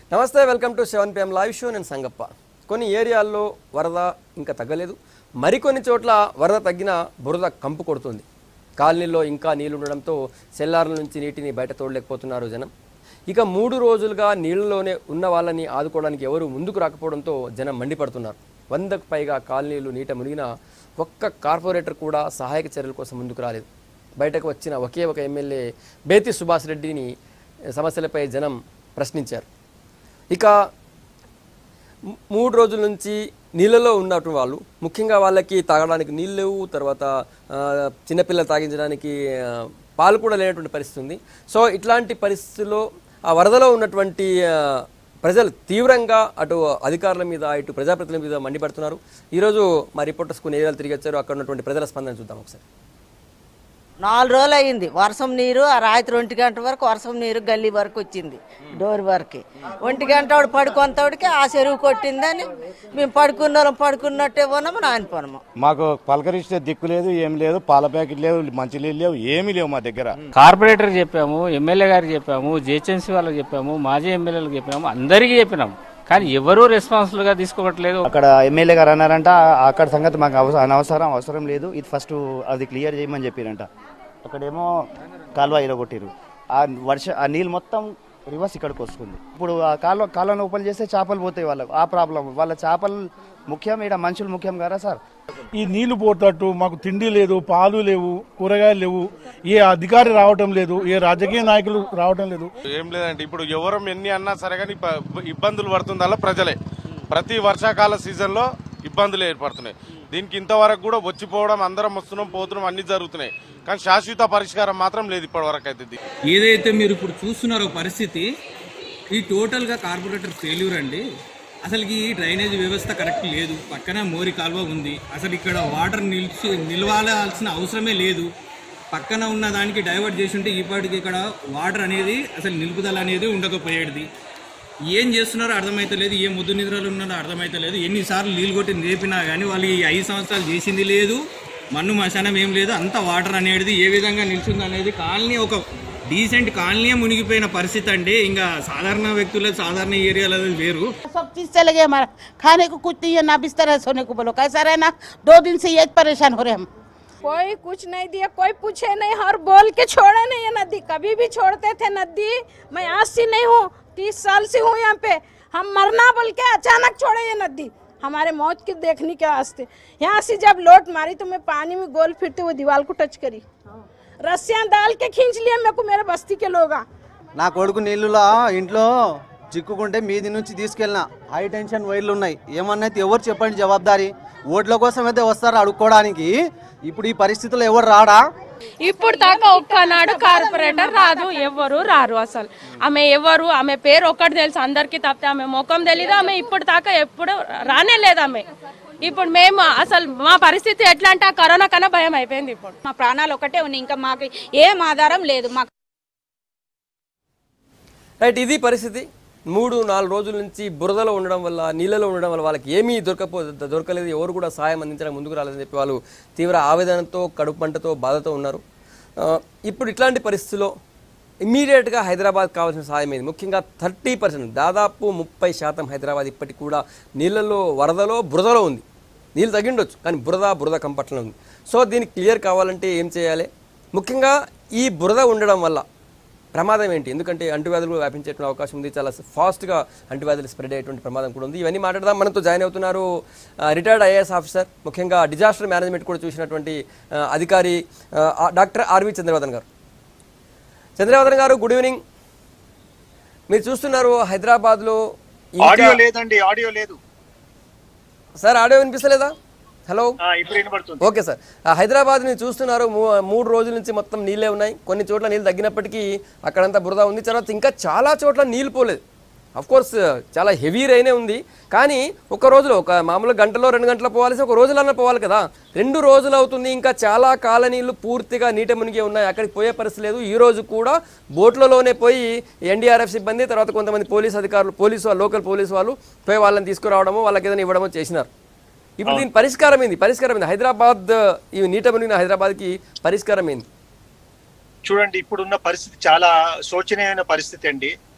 నమస్తే, welcome to 7 PM live show. నేను సంగప్ప. కొన్ని ఏరియాల్లో వరద ఇంకా తగ్గలేదు, మరికొన్ని చోట్ల వరద తగ్గిన బురద కంపు కొడుతుంది. కాలనీల్లో ఇంకా నీళ్లు ఉండడంతో సెల్లార్ల నుంచి నీటిని బయట తోడలేకపోతున్నారు జనం. ఇక 3 రోజులుగా నీళ్లలోనే ఉన్న వాళ్ళని ఆదుకోవడానికి ఎవరు ముందుకు రాకపోవడంతో జనం మండిపడుతున్నారు. 100కు పైగా కాలనీలు నీట మునిగిన ఒక్క కార్పొరేటర్ కూడా సహాయక చర్యల కోసం ముందుకు రాలేదు. బయటకు వచ్చిన ఒకే ఒక ఎమ్మెల్యే బేతి సుభాష్ రెడ్డిని సమస్యలపై జనం ప్రశ్నించారు. ఇక 3 రోజుల నుంచి నీళ్ళలో ఉన్నటువంటి వాళ్ళు, ముఖ్యంగా వాళ్ళకి తాగడానికి నీళ్ళు లేవు, తర్వాత చిన్నపిల్లలు తాగించడానికి పాలు కూడా లేనటువంటి పరిస్థితి ఉంది. సో ఇట్లాంటి పరిస్థితుల్లో ఆ వరదలో ఉన్నటువంటి ప్రజలు తీవ్రంగా అటు అధికారుల మీద ఇటు ప్రజాప్రతినిధుల మీద మండిపడుతున్నారు. ఈరోజు మా రిపోర్టర్స్ కొన్ని ఏరియాలు తిరిగి వచ్చారు. అక్కడ ఉన్నటువంటి ప్రజల స్పందన చూద్దాం ఒకసారి. 4 రోజులు అయింది వర్షం నీరు. ఆ రాత్రి 1 గంట వరకు వర్షం నీరు గల్లీ వరకు వచ్చింది, డోర్ వరకు. 1 గంట పడుకునేవాడికి ఆ చెరువు కొట్టిందని మేము పడుకున్నట్టే పోనాము, నానిపోనాము. మాకు పలకరిస్తే దిక్కు లేదు, ఏం లేదు, పాల ప్యాకెట్ లేవు, మంచి నీళ్ళు లేవు, ఏమీ లేవు మా దగ్గర. కార్పొరేటర్ చెప్పాము, ఎమ్మెల్యే గారికి చెప్పాము, జిహెచ్ఎంసీ వాళ్ళకి చెప్పాము, మాజీ ఎమ్మెల్యేలకు చెప్పాము, అందరికీ చెప్పినాము. కానీ ఎవరూ రెస్పాన్సిబుల్ గా తీసుకోవట్లేదు. అక్కడ ఎమ్మెల్యే గారు అన్నారంట అక్కడ సంగతి మాకు అవసరం లేదు, ఇది ఫస్ట్ అది క్లియర్ చేయమని చెప్పారంట. అక్కడేమో కాలువ ఇలా కొట్టిరు, ఆ నీళ్ళు మొత్తం రివర్స్ ఇక్కడికి వస్తుంది. ఇప్పుడు ఆ కాలువను ఓపెన్ చేస్తే చేపలు పోతాయి వాళ్ళకు. ఆ ప్రాబ్లం, వాళ్ళ చేపలు ముఖ్యం, ఇక్కడ మనుషులు ముఖ్యం కదా సార్. ఈ నీళ్లు పోతట్టు మాకు తిండి లేదు, పాలు లేవు, కూరగాయలు లేవు, ఏ అధికారి రావటం లేదు, ఏ రాజకీయ నాయకులు రావటం లేదు. ఏం లేదండి, ఇప్పుడు ఎవరం ఎన్ని అన్నా సరే కానీ ఇబ్బందులు పడుతుందల్లా ప్రజలే. ప్రతి వర్షాకాల సీజన్ లో ఇబ్బందులు ఏర్పడుతున్నాయి. దీనికి ఇంతవరకు కూడా వచ్చిపోవడం, అందరం వస్తున్నాం పోతున్నాం అన్ని జరుగుతున్నాయి, కానీ శాశ్వత పరిష్కారం మాత్రం లేదు ఇప్పటి వరకు అయితే. ఏదైతే మీరు ఇప్పుడు చూస్తున్నారో పరిస్థితి, ఈ టోటల్ గా కార్పొరేటర్ ఫెయిల్యూర్ అండి. అసలు ఈ డ్రైనేజ్ వ్యవస్థ కరెక్ట్ లేదు. పక్కన మోరి కాలువ ఉంది, అసలు ఇక్కడ వాటర్ నిల్వాల్సిన అవసరమే లేదు. పక్కన ఉన్న దానికి డైవర్ట్ చేసి ఉంటే ఈపాటికి ఇక్కడ వాటర్ అనేది అసలు నిలుపుదల అనేది ఉండకపోయేది. ఏం చేస్తున్నారో అర్థమైతలేదు, ఏ ముద్దు నిద్రలు ఉన్నారో అర్థమైతలేదు. ఎన్నిసార్లు నీళ్ళు కొట్టి నేర్పినా కానీ వాళ్ళు ఈ 5 సంవత్సరాలు చేసింది లేదు, మన్ను మశానం ఏం లేదు. అంత వాటర్ అనేది ఏ విధంగా నిల్చుంది అనేది కాలనీ ఒక డీసెంట్ కాలనీ మునిగిపోయిన పరిస్థితి అండి. ఇంకా సాధారణ వ్యక్తుల సాధారణ ఏరియాలో వేరు. सब चीज चले गए, हमारा खाने को कुछ नहीं है, ना बिस्तर है, सोने को बोलो कैसा रहना. 2 दिन से ये परेशान हो रहे हम. कोई कुछ नहीं दिया, कोई पूछे नहीं और बोल के छोड़े नहीं है नदी. कभी भी छोड़ते थे नदी. मैं आज से नहीं हूँ, 30 साल से हूँ यहाँ पे. हम मरना बोल के अचानक छोड़े ये नदी, हमारे मौत की देखने के वास्ते. यहाँ से जब लोट मारी तो मैं पानी में गोल फिरते हुए दीवार को टच करी, रस्सियां डाल के खींच लिया मेरे को मेरे बस्ती के लोग. నా కొడుకు నీళ్ళులా ఇంట్లో చిక్కుకుంటే మీది నుంచి తీసుకెళ్ళిన హై టెన్షన్ వైర్లు ఉన్నాయి. ఏమన్నైతే ఎవరు చెప్పండి జవాబారి. ఓట్ల కోసం అయితే వస్తారు అడుక్కోవడానికి. ఇప్పుడు ఈ పరిస్థితుల్లో ఎవరు రాడా? ఇప్పుడు దాకా ఒక్కనాడు కార్పొరేటర్ రాదు, ఎవరు రారు. అసలు ఆమె ఎవరు, ఆమె పేరు ఒక్కటి తెలుసు అందరికి, తప్పితే ఆమె ముఖం తెలీదు. ఆమె ఇప్పుడు దాకా ఎప్పుడు రానే లేదు ఆమె. ఇప్పుడు మేము అసలు మా పరిస్థితి ఎట్లా అంటే కరోనా కన్నా భయం అయిపోయింది. ఇప్పుడు మా ప్రాణాలు ఒకటే ఉన్నాయి, ఇంకా మాకు ఏం ఆధారం లేదు. మాకు రైట్, ఇది పరిస్థితి. 3-4 రోజుల నుంచి బురదలో ఉండడం వల్ల, నీళ్ళలో ఉండడం వల్ల వాళ్ళకి ఏమీ దొరకలేదు. ఎవరు కూడా సహాయం అందించడం ముందుకు రాలేదని చెప్పి వాళ్ళు తీవ్ర ఆవేదనతో, కడుపు మంటతో, బాధతో ఉన్నారు. ఇప్పుడు ఇట్లాంటి పరిస్థితుల్లో ఇమ్మీడియట్గా హైదరాబాద్ కావాల్సిన సహాయం ఏంది? ముఖ్యంగా 30%, దాదాపు 30% హైదరాబాద్ ఇప్పటికి కూడా నీళ్ళలో, వరదలో, బురదలో ఉంది. నీళ్ళు తగ్గిండొచ్చు కానీ బురద కంపట్లో ఉంది. సో దీనికి క్లియర్ కావాలంటే ఏం చేయాలి? ముఖ్యంగా ఈ బురద ఉండడం వల్ల ప్రమాదం ఏంటి? ఎందుకంటే అంటువ్యాధులు వ్యాపించేటువంటి అవకాశం ఉంది, చాలా ఫాస్ట్గా అంటువ్యాధులు స్ప్రెడ్ అయ్యేటువంటి ప్రమాదం కూడా ఉంది. ఇవన్నీ మాట్లాడదాం. మనతో జాయిన్ అవుతున్నారు రిటైర్డ్ IAS ఆఫీసర్, ముఖ్యంగా డిజాస్టర్ మేనేజ్మెంట్ కూడా చూసినటువంటి అధికారి డాక్టర్ ఆర్వి చంద్రవర్ధన్ గారు. చంద్రవర్ధన్ గారు, గుడ్ ఈవినింగ్. మీరు చూస్తున్నారు హైదరాబాద్లో. ఆడియో లేదండి, ఆడియో లేదు సార్. ఆడియో వినిపిస్తలేదా? Hello, okay sir. హైదరాబాద్ ని చూస్తున్నారు, 3 రోజుల నుంచి మొత్తం నీళ్ళే ఉన్నాయి. కొన్ని చోట్ల నీళ్ళు తగ్గినప్పటికీ అక్కడంతా బురద ఉంది. తర్వాత ఇంకా చాలా చోట్ల నీళ్ళు పోలేదు. అఫ్కోర్స్ చాలా హెవీ రైనే ఉంది, కానీ ఒక రోజులో, ఒక మామూలు గంటలో 2 గంటలు పోవాల్సి ఒక రోజులన్నా పోవాలి కదా. 2 రోజులు అవుతుంది. ఇంకా చాలా కాలనీలు పూర్తిగా నీట మునిగి ఉన్నాయి, అక్కడికి పోయే పరిస్థితి లేదు. ఈ రోజు కూడా బోట్లలోనే పోయి NDRF సిబ్బంది, తర్వాత కొంతమంది పోలీసు అధికారులు, లోకల్ పోలీసు వాళ్ళు పోయి వాళ్ళని తీసుకురావడము, వాళ్ళకి ఏదైనా ఇవ్వడమో చేసినారు. ఇప్పుడు దీని పరిష్కారం ఏంది? హైదరాబాద్, ఈ నీట మునిగిన హైదరాబాద్కి పరిష్కారం ఏంది? చూడండి, ఇప్పుడున్న పరిస్థితి చాలా శోచనీయమైన పరిస్థితి అండి.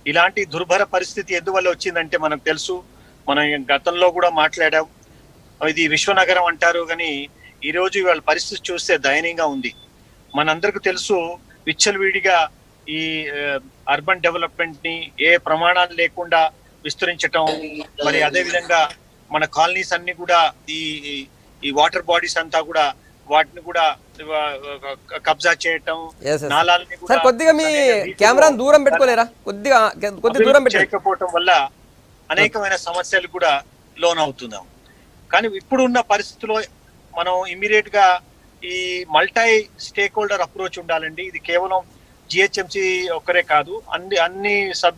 ఇలాంటి దుర్భర పరిస్థితి ఎందువల్ల వచ్చిందంటే మనకు తెలుసు, మనం గతంలో కూడా మాట్లాడాం. ఇది విశ్వనగరం అంటారు, కానీ ఈ రోజు ఇవాళ పరిస్థితి చూస్తే దయనీయంగా ఉంది. మనందరికీ తెలుసు, విచ్చలవిడిగా ఈ అర్బన్ డెవలప్మెంట్ ని ఏ ప్రమాణాలు లేకుండా విస్తరించటం, మరి అదే విధంగా మన కాలనీస్ అన్ని కూడా ఈ వాటర్ బాడీస్ అంతా కూడా వాటిని కూడా కబ్జా చేయటం, నాలాలని సార్ కొద్దిగా మీ కెమెరా దూరం పెట్టుకోలేరా, కొద్దిగా దూరం చేయకపోవటం వల్ల అనేకమైన సమస్యలు కూడా లోన్ అవుతున్నాం. కానీ ఇప్పుడున్న పరిస్థితుల్లో మనం ఇమ్మీడియట్ గా ఈ మల్టీ స్టేక్ హోల్డర్ అప్రోచ్ ఉండాలండి. ఇది కేవలం జిహెచ్ఎంసి ఒక్కరే కాదు, అన్ని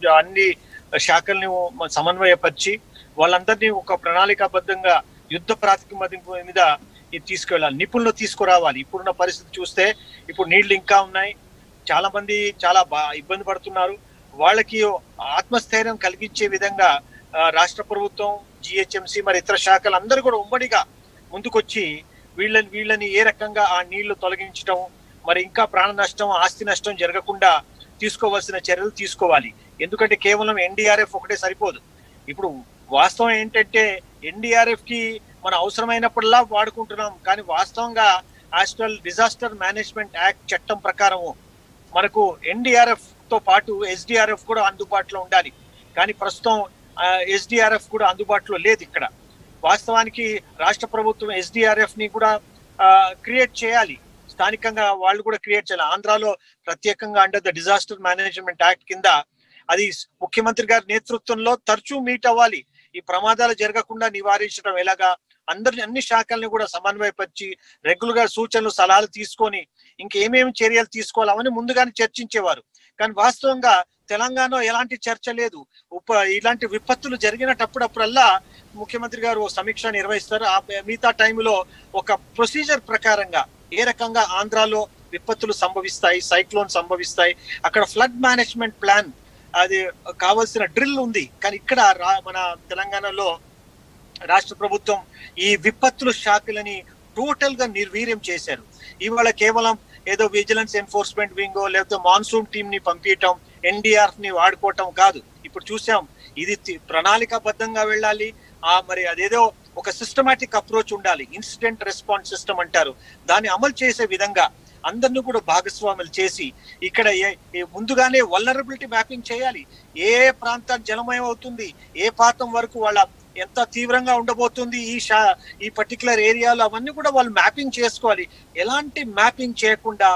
శాఖల్ని సమన్వయపరిచి వాళ్ళందరినీ ఒక ప్రణాళికాబద్ధంగా యుద్ధ ప్రాతిపదిక మీద ఇది తీసుకెళ్ళాలి, నిపుణులు తీసుకురావాలి. ఇప్పుడున్న పరిస్థితి చూస్తే ఇప్పుడు నీళ్లు ఇంకా ఉన్నాయి, చాలా మంది చాలా ఇబ్బంది పడుతున్నారు. వాళ్ళకి ఆత్మస్థైర్యం కలిగించే విధంగా రాష్ట్ర ప్రభుత్వం, జిహెచ్ఎంసి, మరి ఇతర శాఖలు అందరూ కూడా ఉమ్మడిగా ముందుకొచ్చి వీళ్ళని ఏ రకంగా ఆ నీళ్లు తొలగించడం, మరి ఇంకా ప్రాణ నష్టం, ఆస్తి నష్టం జరగకుండా తీసుకోవాల్సిన చర్యలు తీసుకోవాలి. ఎందుకంటే కేవలం ఎన్డీఆర్ఎఫ్ ఒకటే సరిపోదు. ఇప్పుడు వాస్తవం ఏంటంటే ఎన్డీఆర్ఎఫ్ కి మన అవసరమైనప్పుడల్లా వాడుకుంటున్నాం, కానీ వాస్తవంగా నేషనల్ డిజాస్టర్ మేనేజ్మెంట్ యాక్ట్ చట్టం ప్రకారం మనకు ఎన్డీఆర్ఎఫ్ తో పాటు ఎస్డీఆర్ఎఫ్ కూడా అందుబాటులో ఉండాలి. కానీ ప్రస్తుతం ఎస్డీఆర్ఎఫ్ కూడా అందుబాటులో లేదు. ఇక్కడ వాస్తవానికి రాష్ట్ర ప్రభుత్వం ఎస్డీఆర్ఎఫ్ ని కూడా క్రియేట్ చేయాలి, స్థానికంగా వాళ్ళు కూడా క్రియేట్ చేయాలి. ఆంధ్రాలో ప్రత్యేకంగా under the disaster management act కింద అది ముఖ్యమంత్రి గారి నేతృత్వంలో తరచూ మీట్ అవ్వాలి. ఈ ప్రమాదాలు జరగకుండా నివారించడం ఎలాగా, అన్ని శాఖల్ని కూడా సమన్వయపరిచి రెగ్యులర్ గా సూచనలు సలహాలు తీసుకొని ఇంకేమేమి చర్యలు తీసుకోవాలని ముందుగానే చర్చించేవారు. కానీ వాస్తవంగా తెలంగాణలో ఎలాంటి చర్చ లేదు. ఇలాంటి విపత్తులు జరిగినప్పుడల్లా ముఖ్యమంత్రి గారు సమీక్ష నిర్వహిస్తారు. ఆ మిగతా టైంలో ఒక ప్రొసీజర్ ప్రకారంగా ఏ రకంగా ఆంధ్రాలో విపత్తులు సంభవిస్తాయి, సైక్లోన్ సంభవిస్తాయి, అక్కడ ఫ్లడ్ మేనేజ్మెంట్ ప్లాన్ అది కావాల్సిన డ్రిల్ ఉంది. కానీ ఇక్కడ మన తెలంగాణలో రాష్ట్ర ప్రభుత్వం ఈ విపత్తుల శాఖలని టోటల్ గా నిర్వీర్యం చేశారు. ఇవాళ కేవలం ఏదో విజిలెన్స్ ఎన్ఫోర్స్మెంట్ వింగో లేకపోతే మాన్సూన్ టీమ్ ని పంపించటం, ఎన్డీఆర్ఎఫ్ ని వాడుకోవటం కాదు. ఇప్పుడు చూసాం, ఇది ప్రణాళికాబద్ధంగా వెళ్ళాలి. మరి అదేదో ఒక సిస్టమాటిక్ అప్రోచ్ ఉండాలి. ఇన్సిడెంట్ రెస్పాన్స్ సిస్టమ్ అంటారు, దాన్ని అమలు చేసే విధంగా అందరినీ కూడా భాగస్వాములు చేసి ఇక్కడ ముందుగానే వల్నరబిలిటీ మ్యాపింగ్ చేయాలి. ఏ ప్రాంతం జలమయం అవుతుంది, ఏ ప్రాంతం వరకు వాళ్ళ ఎంత తీవ్రంగా ఉండబోతుంది ఈ పర్టికులర్ ఏరియాలో, అవన్నీ కూడా వాళ్ళు మ్యాపింగ్ చేసుకోవాలి. ఎలాంటి మ్యాపింగ్ చేయకుండా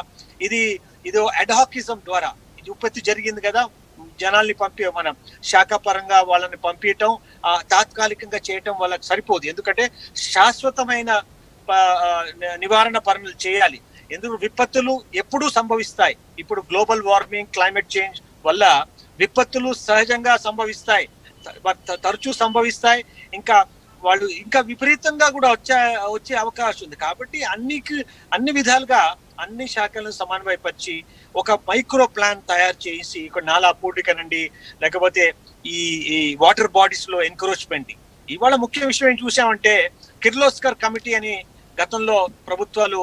ఇది అడ్హాకిజం ద్వారా ఇది ఉత్పత్తి జరిగింది కదా, జనాల్ని మనం శాఖపరంగా వాళ్ళని పంపించటం, తాత్కాలికంగా చేయటం వాళ్ళకి సరిపోదు. ఎందుకంటే శాశ్వతమైన నివారణ పనులు చేయాలి. ఎందుకు విపత్తులు ఎప్పుడూ సంభవిస్తాయి. ఇప్పుడు గ్లోబల్ వార్మింగ్, క్లైమేట్ చేంజ్ వల్ల విపత్తులు సహజంగా సంభవిస్తాయి, తరచూ సంభవిస్తాయి. ఇంకా వాళ్ళు ఇంకా విపరీతంగా కూడా వచ్చే అవకాశం ఉంది. కాబట్టి అన్ని విధాలుగా అన్ని శాఖలను సమన్వయపరిచి ఒక మైక్రో ప్లాన్ తయారు చేసి ఇక్కడ నాలా పూడికనండి, లేకపోతే ఈ వాటర్ బాడీస్ లో ఎంకరేజ్మెంట్. ఇవాళ ముఖ్య విషయం ఏం చూసామంటే కిర్లోస్కర్ కమిటీ అని గతంలో ప్రభుత్వాలు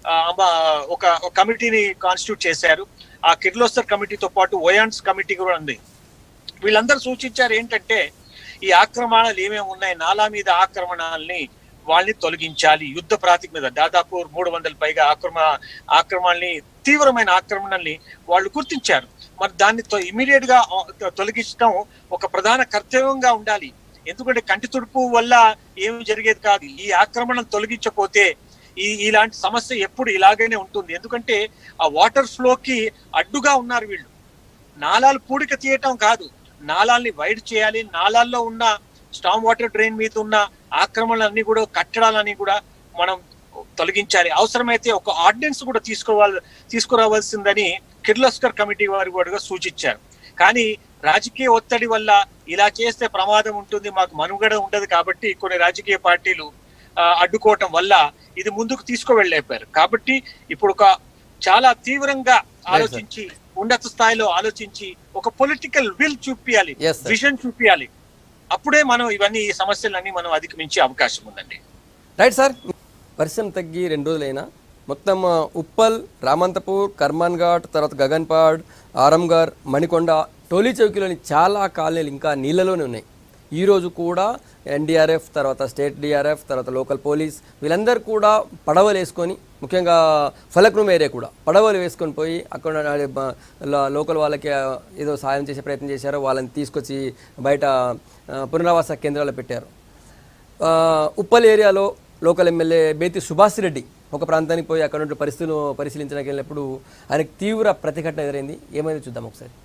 ఒక కమిటీని కాన్స్టిట్యూట్ చేశారు. ఆ కిర్లోస్కర్ కమిటీతో పాటు ఓయాన్స్ కమిటీ కూడా ఉంది. వీళ్ళందరూ సూచించారు ఏంటంటే ఈ ఆక్రమణలు ఏమేమి ఉన్నాయి, నాలా మీద ఆక్రమణల్ని వాళ్ళని తొలగించాలి. యుద్ధ ప్రాతిపదిక మీద దాదాపు 300 పైగా ఆక్రమణల్ని, తీవ్రమైన ఆక్రమణల్ని వాళ్ళు గుర్తించారు. మరి దాన్ని ఇమీడియట్ గా తొలగించడం ఒక ప్రధాన కర్తవ్యంగా ఉండాలి. ఎందుకంటే కంటి తుడుపు వల్ల ఏమి జరిగేది కాదు. ఈ ఆక్రమణను తొలగించకపోతే ఇలాంటి సమస్య ఎప్పుడు ఇలాగనే ఉంటుంది. ఎందుకంటే ఆ వాటర్ ఫ్లోకి అడ్డుగా ఉన్నారు వీళ్ళు. నాలాలు పూడిక తీయటం కాదు, నాలాల్ని వైడ్ చేయాలి. నాలాల్లో ఉన్న స్టామ్ వాటర్ డ్రైన్ మీద ఉన్న ఆక్రమణలన్నీ కూడా, కట్టడాలన్నీ కూడా మనం తొలగించాలి. అవసరమైతే ఒక ఆర్డినెన్స్ కూడా తీసుకురావాల్సిందని కిర్లోస్కర్ కమిటీ వారు కూడా సూచించారు. కానీ రాజకీయ ఒత్తిడి వల్ల ఇలా చేస్తే ప్రమాదం ఉంటుంది, మాకు మనుగడ ఉండదు కాబట్టి కొన్ని రాజకీయ పార్టీలు అడ్డుకోవటం వల్ల ఇది ముందుకు తీసుకువెళ్ళలేపారు. కాబట్టి ఇప్పుడు ఒక చాలా తీవ్రంగా ఆలోచించి, ఉన్నత స్థాయిలో ఆలోచించి ఒక పొలిటికల్ విల్ చూపించాలి, విజన్ చూపించాలి. అప్పుడే మనం ఈ సమస్యలన్నీ మనం అధిగమించే అవకాశం ఉందండి. రైట్ సార్, వర్షం తగ్గి 2 రోజులైనా మొత్తం ఉప్పల్, రామంతపూర్, కర్మాన్ ఘాట్, తర్వాత గగన్పాడ్, ఆరంఘర్, మణికొండ టోలీ చౌకీలోని చాలా కాలనీలు ఇంకా నీళ్ళలోనే ఉన్నాయి. ఈరోజు కూడా ఎన్డీఆర్ఎఫ్, తర్వాత స్టేట్ డిఆర్ఎఫ్, తర్వాత లోకల్ పోలీస్ వీళ్ళందరూ కూడా పడవలు వేసుకొని, ముఖ్యంగా ఫలక్రూమ్ ఏరియా కూడా పడవలు వేసుకొని పోయి అక్కడ లోకల్ వాళ్ళకి ఏదో సాయం చేసే ప్రయత్నం చేశారు. వాళ్ళని తీసుకొచ్చి బయట పునరావాస కేంద్రాల్లో పెట్టారు. ఉప్పల్ ఏరియాలో లోకల్ ఎమ్మెల్యే బేతి సుభాష్ రెడ్డి ఒక ప్రాంతానికి పోయి అక్కడ నుండి పరిస్థితులను పరిశీలించడానికి వెళ్ళినప్పుడు ఆయనకు తీవ్ర ప్రతిఘటన ఎదురైంది. ఏమైంది చూద్దాం ఒకసారి.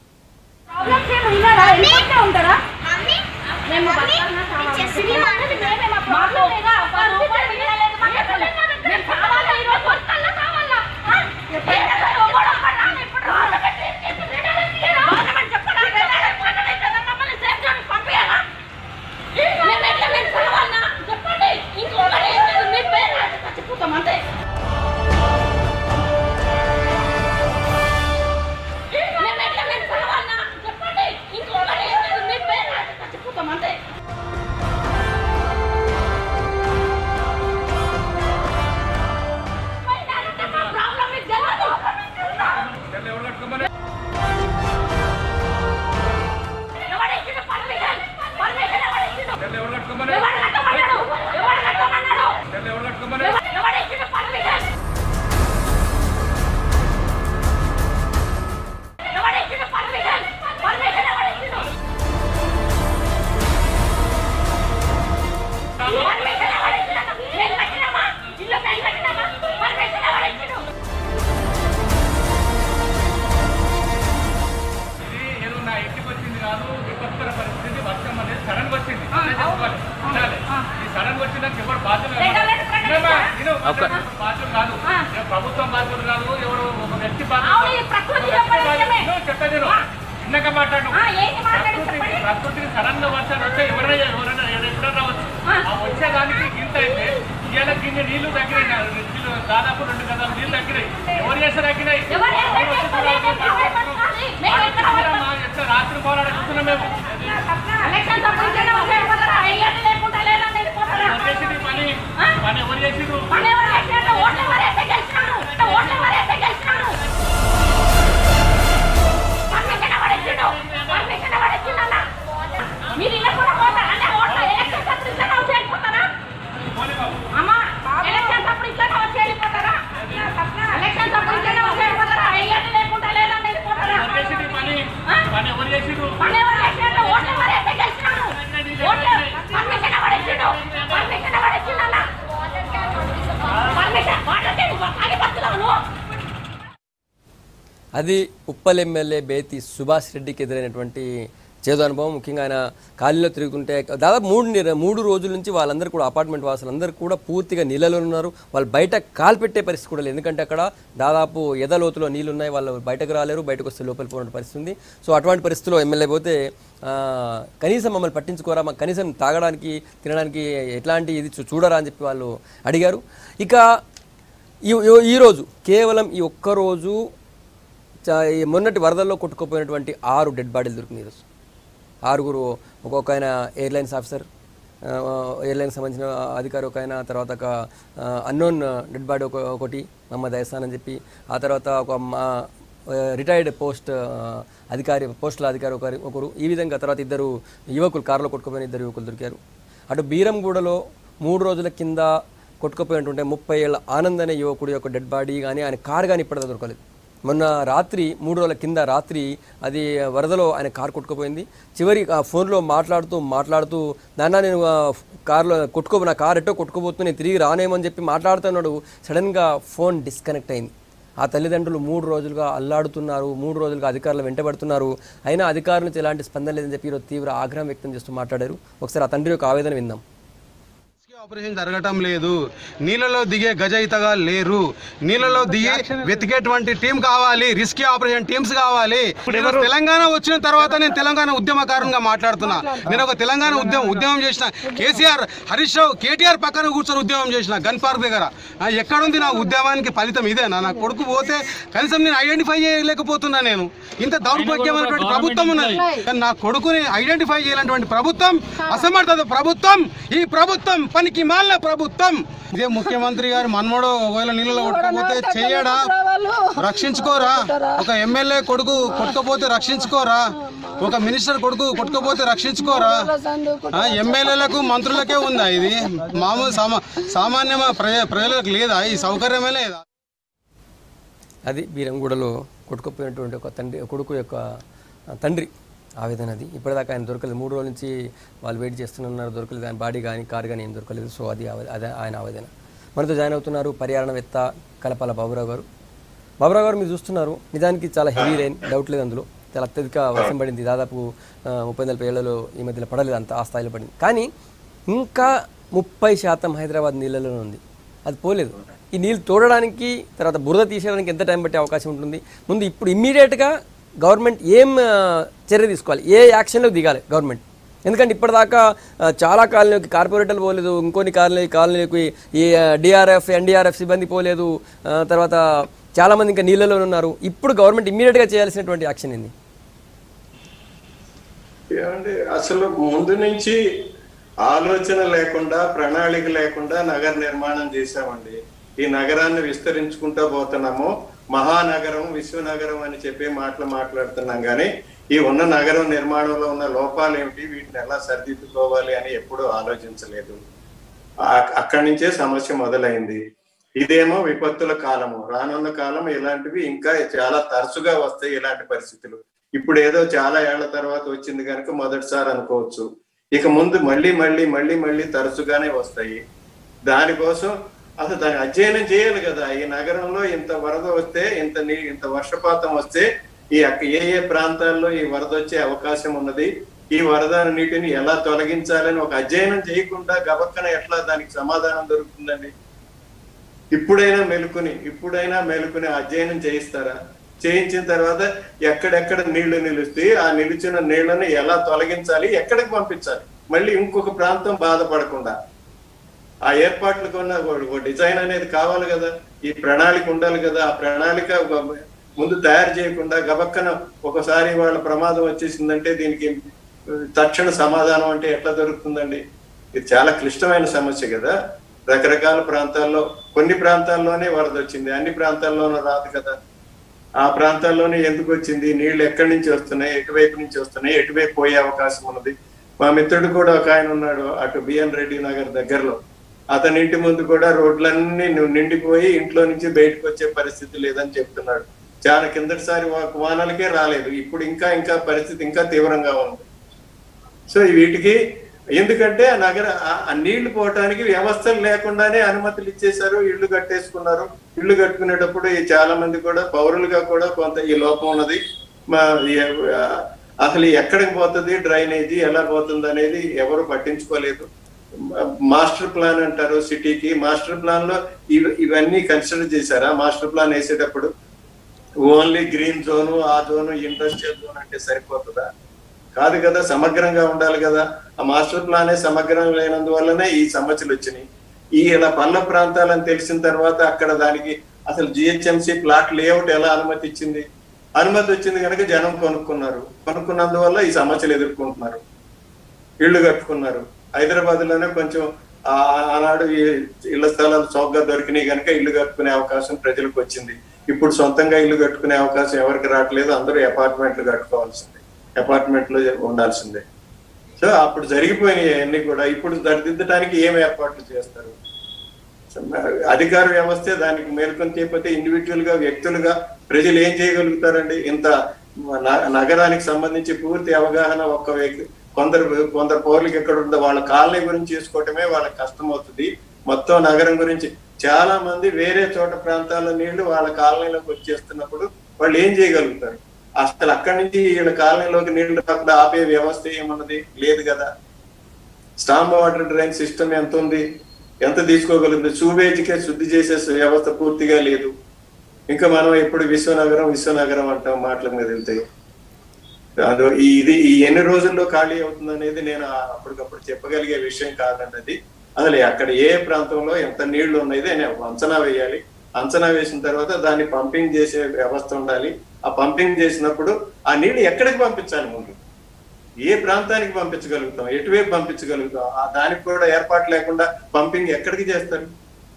ప్రభుత్వం బాధ్యులు కాదు, ఎవరు ఒక వ్యక్తి చిన్నగా మాట్లాడు. ప్రకృతికి సడన్ గా వర్షాలు వస్తే ఎవరైనా ఎక్కడ రావచ్చు. ఆ వచ్చేదానికి ఇంత అయితే ఇవాళ కింద నీళ్లు తగ్గినాయి, దాదాపు 2 గదాలు నీళ్లు తగ్గినాయి. ఎవరు చేస్తే తగ్గినాయి? రాత్రి పోరాడ చూస్తున్నాం మేము. పని ఎవరు చేసిండ్రు? అది ఉప్పల్ ఎమ్మెల్యే బేతి సుభాష్ రెడ్డికి ఎదురైనటువంటి చేదు అనుభవం. ముఖ్యంగా ఆయన ఖాళీలో తిరుగుతుంటే దాదాపు 3 రోజుల నుంచి వాళ్ళందరూ కూడా అపార్ట్మెంట్ వాసులందరూ కూడా పూర్తిగా నీళ్ళలో ఉన్నారు. వాళ్ళు బయట కాలు పెట్టే పరిస్థితి కూడా లేదు, ఎందుకంటే అక్కడ దాదాపు ఎదలోతులో నీళ్ళు ఉన్నాయి. వాళ్ళు బయటకు రాలేరు, బయటకు వస్తే లోపలికి పోయిన పరిస్థితి ఉంది. సో అటువంటి పరిస్థితిలో ఎమ్మెల్యే పోతే కనీసం మమ్మల్ని పట్టించుకోరా, మాకు కనీసం తాగడానికి తినడానికి ఎట్లాంటి ఇది చూడరా అని చెప్పి వాళ్ళు అడిగారు. ఇక ఈరోజు కేవలం ఈ ఒక్కరోజు మొన్నటి వరదల్లో కొట్టుకుపోయినటువంటి 6 డెడ్ బాడీలు దొరికినాయి. ఈరోజు 6 ఒక్కొక్క ఆయన ఎయిర్లైన్స్ ఆఫీసర్, ఎయిర్లైన్స్ సంబంధించిన అధికారి ఒక ఆయన, తర్వాత ఒక అన్నోన్ డెడ్ బాడీ ఒకటి మహమ్మద్ ఎహసాన్ అని చెప్పి, ఆ తర్వాత ఒక రిటైర్డ్ పోస్టల్ అధికారి ఒకరు, ఈ విధంగా తర్వాత 2 యువకులు కారులో కొట్టుకుపోయిన 2 యువకులు దొరికారు. అటు బీరంగూడలో 3 రోజుల కింద కొట్టుకుపోయినటువంటి 30 ఏళ్ల ఆనంద్ అనే యువకుడు యొక్క డెడ్ బాడీ కానీ ఆయన కారు కానీ ఇప్పటిదా దొరకలేదు. మొన్న రాత్రి 3 రోజుల కింద రాత్రి అది వరదలో ఆయన కారు కొట్టుకుపోయింది. చివరి ఫోన్లో మాట్లాడుతూ నాన్న నేను కారులో నా కారు ఎట్టో కొట్టుకుపోతుంది, నేను తిరిగి రానేమని చెప్పి మాట్లాడుతున్నాడు. సడన్గా ఫోన్ డిస్కనెక్ట్ అయింది. ఆ తల్లిదండ్రులు 3 రోజులుగా అల్లాడుతున్నారు, 3 రోజులుగా అధికారులు వెంటబడుతున్నారు. అయినా అధికారుల నుంచి ఎలాంటి స్పందన లేదని చెప్పి ఈరోజు తీవ్ర ఆగ్రహం వ్యక్తం చేస్తూ మాట్లాడారు. ఒకసారి ఆ తండ్రి యొక్క ఆవేదన విందాం. ఆపరేషన్ జరగటం లేదు, నీళ్ళలో దిగే గజయితగా లేరు, నీళ్ళలో దిగి వెతికేటువంటి టీం కావాలి, రిస్కీ ఆపరేషన్ టీమ్స్ కావాలి. తెలంగాణ వచ్చిన తర్వాత నేను తెలంగాణ ఉద్యమకారంగా మాట్లాడుతున్నా. నేను ఒక తెలంగాణ ఉద్యమం చేసిన, కేసీఆర్ హరీష్ రావు కేటీఆర్ పక్కన కూర్చొని ఉద్యమం చేసిన గన్ పార్క్ దగ్గర. ఎక్కడుంది నా ఉద్యమానికి ఫలితం? ఇదేనా? నా కొడుకు పోతే కనీసం నేను ఐడెంటిఫై చేయలేకపోతున్నా. నేను ఇంత దౌర్భాగ్యమైనటువంటి ప్రభుత్వం ఉన్నది, నా కొడుకుని ఐడెంటిఫై చేయాలన్నటువంటి ప్రభుత్వం, అసమర్థత ప్రభుత్వం. ఈ ప్రభుత్వం పని పనికి మాలిన ప్రభుత్వం. ఇదే ముఖ్యమంత్రి గారు మనమోడు ఒకవేళ నీళ్ళలో కొట్టుకోపోతే చెయ్యడా? రక్షించుకోరా? ఒక ఎమ్మెల్యే కొడుకు కొట్టుకోపోతే రక్షించుకోరా? ఒక మినిస్టర్ కొడుకు కొట్టుకోపోతే రక్షించుకోరా? ఎమ్మెల్యేలకు మంత్రులకే ఉందా ఇది? మామూలు సామాన్య ప్రజలకు లేదా? ఈ సౌకర్యమే లేదా? అది బీరంగూడలో కొట్టుకుపోయినటువంటి ఒక కొడుకు యొక్క తండ్రి ఆవేదన. అది ఇప్పటిదాకా ఆయన దొరకలేదు. 3 రోజుల నుంచి వాళ్ళు వెయిట్ చేస్తున్నారు, దొరకలేదు. ఆయన బాడీ కానీ కారు కానీ ఏం దొరకలేదు. సో అదే ఆయన ఆవేదన. మనతో జాయిన్ అవుతున్నారు పర్యావరణవేత్త కలపాల బాబురావు గారు. బాబురావు గారు, మీరు చూస్తున్నారు, నిజానికి చాలా హెవీ రైన్, డౌట్ లేదు అందులో. చాలా అత్యధిక వర్షం పడింది. దాదాపు 30-40 ఏళ్లలో ఈ మధ్యలో పడలేదు, అంత ఆ స్థాయిలో పడింది. కానీ ఇంకా 30% హైదరాబాద్ నీళ్ళలోనే ఉంది, అది పోలేదు. ఈ నీళ్ళు తోడడానికి, తర్వాత బురద తీసేయడానికి ఎంత టైం పట్టే అవకాశం ఉంటుంది? ముందు ఇప్పుడు ఇమ్మీడియట్గా గవర్నమెంట్ ఏం చర్య తీసుకోవాలి, ఏ యాక్షన్లోకి దిగాలి గవర్నమెంట్? ఎందుకంటే ఇప్పటిదాకా చాలా కాలనీకి కార్పొరేటర్లు పోలేదు, ఇంకొన్ని కాలనీకి ఈ డిఆర్ఎఫ్ ఎన్డీఆర్ఎఫ్ సిబ్బంది పోలేదు, తర్వాత చాలామంది ఇంకా నీళ్ళలో ఉన్నారు. ఇప్పుడు గవర్నమెంట్ ఇమ్మీడియట్గా చేయాల్సినటువంటి యాక్షన్ ఏంది? అసలు ముందు నుంచి ఆలోచన లేకుండా, ప్రణాళిక లేకుండా నగర నిర్మాణం చేశామండి. ఈ నగరాన్ని విస్తరించుకుంటూ పోతున్నాము. మహానగరం, విశ్వనగరం అని చెప్పి మాట్లాడుతున్నాం. కానీ ఈ ఉన్న నగరం నిర్మాణంలో ఉన్న లోపాలు ఏమిటి, వీటిని ఎలా సరిదిద్దుకోవాలి అని ఎప్పుడూ ఆలోచించలేదు. అక్కడి నుంచే సమస్య మొదలైంది. ఇదేమో విపత్తుల కాలము, రానున్న కాలం ఇలాంటివి ఇంకా చాలా తరచుగా వస్తాయి. ఇలాంటి పరిస్థితులు ఇప్పుడు ఏదో చాలా ఏళ్ల తర్వాత వచ్చింది కనుక మొదటిసారి అనుకోవచ్చు. ఇక ముందు మళ్ళీ తరచుగానే వస్తాయి. దానికోసం అసలు దాన్ని అధ్యయనం చేయాలి కదా. ఈ నగరంలో ఇంత వరద వస్తే, ఇంత వర్షపాతం వస్తే ఏ ప్రాంతాల్లో ఈ వరద వచ్చే అవకాశం ఉన్నది, ఈ వరద నీటిని ఎలా తొలగించాలని ఒక అధ్యయనం చేయకుండా గబక్కన ఎట్లా దానికి సమాధానం దొరుకుతుందండి? ఇప్పుడైనా మెలుకుని అధ్యయనం చేయిస్తారా? చేయించిన తర్వాత ఎక్కడెక్కడ నీళ్లు నిలుస్తాయి, ఆ నిలిచిన నీళ్లను ఎలా తొలగించాలి, ఎక్కడికి పంపించాలి, మళ్ళీ ఇంకొక ప్రాంతం బాధపడకుండా ఆ ఏర్పాట్లకు ఉన్న డిజైన్ అనేది కావాలి కదా, ఈ ప్రణాళిక ఉండాలి కదా. ఆ ప్రణాళిక ముందు తయారు చేయకుండా గబక్కన ఒకసారి వాళ్ళ ప్రమాదం వచ్చేసిందంటే దీనికి తక్షణ సమాధానం అంటే ఎట్లా దొరుకుతుందండి? ఇది చాలా క్లిష్టమైన సమస్య కదా. రకరకాల ప్రాంతాల్లో, కొన్ని ప్రాంతాల్లోనే వరద వచ్చింది, అన్ని ప్రాంతాల్లోనూ రాదు కదా. ఆ ప్రాంతాల్లోనే ఎందుకు వచ్చింది, నీళ్లు ఎక్కడి నుంచి వస్తున్నాయి, ఎటువైపు నుంచి వస్తున్నాయి, ఎటువైపు పోయే అవకాశం ఉన్నది. మా మిత్రుడు కూడా ఒక ఆయన ఉన్నాడు అటు బిఎన్ రెడ్డి నగర్ దగ్గరలో. అతని ఇంటి ముందు కూడా రోడ్లన్నీ నిండిపోయి ఇంట్లో నుంచి బయటకు వచ్చే పరిస్థితి లేదని చెప్తున్నాడు. చాలా కిందటిసారి వానలకే రాలేదు, ఇప్పుడు ఇంకా పరిస్థితి ఇంకా తీవ్రంగా ఉంది. సో వీటికి ఎందుకంటే ఆ నీళ్లు పోవటానికి వ్యవస్థలు లేకుండానే అనుమతులు ఇచ్చేశారు, ఇళ్లు కట్టేసుకున్నారు. ఇళ్లు కట్టుకునేటప్పుడు చాలా మంది కూడా పౌరులుగా కూడా కొంత ఈ లోపం ఉన్నది. అసలు ఎక్కడికి పోతుంది డ్రైనేజీ, ఎలా పోతుంది అనేది ఎవరు పట్టించుకోలేదు. మాస్టర్ ప్లాన్ అంటారు సిటీకి, మాస్టర్ ప్లాన్ లో ఇవన్నీ కన్సిడర్ చేశారా? మాస్టర్ ప్లాన్ వేసేటప్పుడు ఓన్లీ గ్రీన్ జోను, ఆ జోను ఇండస్ట్రియల్ జోన్ అంటే సరిపోతుందా? కాదు కదా, సమగ్రంగా ఉండాలి కదా. ఆ మాస్టర్ ప్లానే సమగ్రం లేనందువల్లనే ఈ సమస్యలు వచ్చినాయి. ఇలా పల్ల ప్రాంతాలని తెలిసిన తర్వాత అక్కడ దానికి అసలు జిహెచ్ఎంసీ ప్లాట్ లేఅవుట్ ఎలా అనుమతి ఇచ్చింది? అనుమతి వచ్చింది కనుక జనం కొనుక్కున్నందువల్ల ఈ సమస్యలు ఎదుర్కొంటున్నారు, ఇళ్లు కట్టుకున్నారు. హైదరాబాద్ లోనే కొంచెం ఆనాడు ఈ ఇళ్ల స్థలాలు చౌకగా దొరికినాయి కనుక ఇల్లు కట్టుకునే అవకాశం ప్రజలకు వచ్చింది. ఇప్పుడు సొంతంగా ఇల్లు కట్టుకునే అవకాశం ఎవరికి రావట్లేదు, అందరూ అపార్ట్మెంట్లు కట్టుకోవాల్సిందే, అపార్ట్మెంట్లో ఉండాల్సిందే. సో అప్పుడు జరిగిపోయినాయి అన్ని కూడా. ఇప్పుడు సరిదిద్దడానికి ఏం ఏర్పాట్లు చేస్తారు? అధికార వ్యవస్థే దానికి మేల్కొని చేయకపోతే ఇండివిజువల్ గా, వ్యక్తులుగా ప్రజలు ఏం చేయగలుగుతారండి? ఇంత నగరానికి సంబంధించి పూర్తి అవగాహన ఒక్క వ్యక్తి, కొందరు పౌరులకు ఎక్కడ ఉందో వాళ్ళ కాలనీ గురించి చేసుకోవటమే వాళ్ళకి కష్టం అవుతుంది. మొత్తం నగరం గురించి చాలా మంది వేరే చోట ప్రాంతాల నీళ్లు వాళ్ళ కాలనీలోకి వచ్చేస్తున్నప్పుడు వాళ్ళు ఏం చేయగలుగుతారు? అసలు అక్కడి నుంచి వీళ్ళ కాలనీలోకి నీళ్లు రాకుండా ఆపే వ్యవస్థ ఏమన్నది లేదు కదా. స్టాంప్ వాటర్ డ్రైన్ సిస్టమ్ ఎంత ఉంది, ఎంత తీసుకోగలుగుతుంది? సూవేజ్కే శుద్ధి చేసే వ్యవస్థ పూర్తిగా లేదు. ఇంకా మనం ఎప్పుడు విశ్వనగరం అంటాం, మాటల మీద వెళ్తాయి. ఇది ఎన్ని రోజుల్లో ఖాళీ అవుతుంది అనేది నేను అప్పటికప్పుడు చెప్పగలిగే విషయం కాదండి. అది అసలు అక్కడ ఏ ప్రాంతంలో ఎంత నీళ్లు ఉన్నది అని అంచనా వేయాలి. అంచనా వేసిన తర్వాత దాన్ని పంపింగ్ చేసే వ్యవస్థ ఉండాలి. ఆ పంపింగ్ చేసినప్పుడు ఆ నీళ్లు ఎక్కడికి పంపించాలి? ముందు ఏ ప్రాంతానికి పంపించగలుగుతాం, ఎటువైపు పంపించగలుగుతాం? దానికి కూడా ఏర్పాటు లేకుండా పంపింగ్ ఎక్కడికి చేస్తారు?